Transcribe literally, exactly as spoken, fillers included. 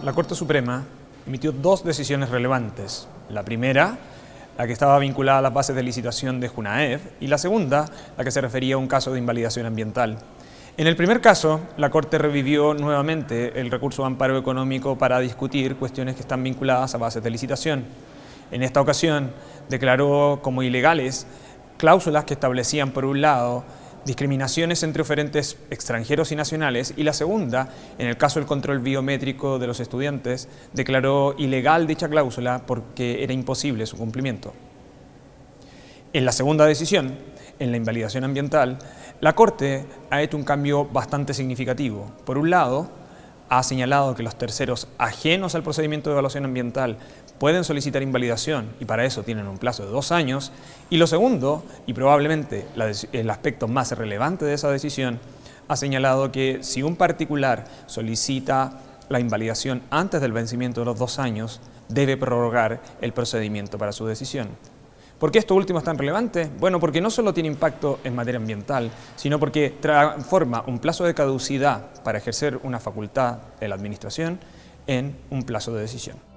la Corte Suprema emitió dos decisiones relevantes. La primera, la que estaba vinculada a las bases de licitación de Junaed, y la segunda, la que se refería a un caso de invalidación ambiental. En el primer caso, la Corte revivió nuevamente el recurso de amparo económico para discutir cuestiones que están vinculadas a bases de licitación. En esta ocasión, declaró como ilegales cláusulas que establecían, por un lado, discriminaciones entre oferentes extranjeros y nacionales, y la segunda, en el caso del control biométrico de los estudiantes, declaró ilegal dicha cláusula porque era imposible su cumplimiento. En la segunda decisión, en la invalidación ambiental, la Corte ha hecho un cambio bastante significativo. Por un lado, ha señalado que los terceros ajenos al procedimiento de evaluación ambiental pueden solicitar invalidación y para eso tienen un plazo de dos años. Y lo segundo, y probablemente la, el aspecto más relevante de esa decisión, ha señalado que si un particular solicita la invalidación antes del vencimiento de los dos años, debe prorrogar el procedimiento para su decisión. ¿Por qué esto último es tan relevante? Bueno, porque no solo tiene impacto en materia ambiental, sino porque transforma un plazo de caducidad para ejercer una facultad de la administración en un plazo de decisión.